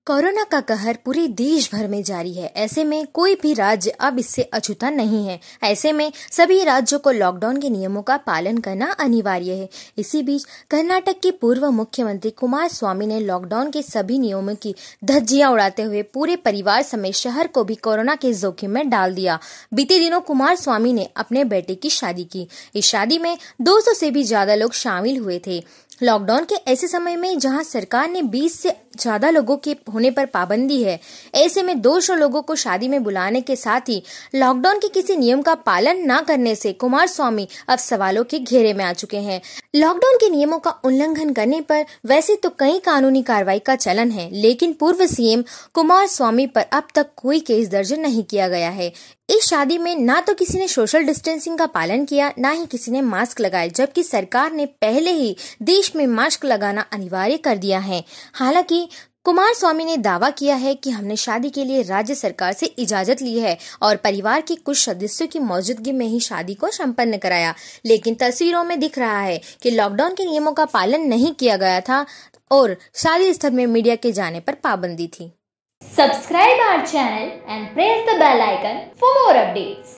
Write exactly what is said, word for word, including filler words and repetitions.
Corona का कहर पूरे देश भर में जारी है। ऐसे में कोई भी राज्य अब इससे अछूता नहीं है। ऐसे में सभी राज्यों को लॉकडाउन के नियमों का पालन करना अनिवार्य है। इसी बीच कर्नाटक के पूर्व मुख्यमंत्री कुमार स्वामी ने लॉकडाउन के सभी नियमों की धज्जियां उड़ाते हुए पूरे परिवार समेत शहर को भी कोरोना के जोखिम में डाल दिया। बीते दिनों कुमार स्वामी ने अपने बेटे की शादी की। इस शादी में दो सौ से भी ज्यादा लोग शामिल हुए थे। लॉकडाउन के ऐसे समय में जहां सरकार ने बीस से ज्यादा लोगों के होने पर पाबंदी है, ऐसे में दो सौ लोगों को शादी में बुलाने के साथ ही लॉकडाउन के किसी नियम का पालन न करने से कुमार स्वामी अब सवालों के घेरे में आ चुके हैं। लॉकडाउन के नियमों का उल्लंघन करने पर वैसे तो कई कानूनी कार्रवाई का चलन है, लेकिन पूर्व सीएम कुमार स्वामी पर अब तक कोई केस दर्ज नहीं किया गया है। इस शादी में ना तो किसी ने सोशल डिस्टेंसिंग का पालन किया, ना ही किसी ने मास्क लगाए, जबकि सरकार ने पहले ही देश में मास्क लगाना अनिवार्य कर दिया है। हालांकि कुमार स्वामी ने दावा किया है कि हमने शादी के लिए राज्य सरकार से इजाजत ली है और परिवार के कुछ सदस्यों की मौजूदगी में ही शादी को संपन्न कराया, लेकिन तस्वीरों में दिख रहा है कि लॉकडाउन के नियमों का पालन नहीं किया गया था और शादी स्थल में मीडिया के जाने पर पाबंदी थी। Subscribe our channel and press the bell icon for more updates.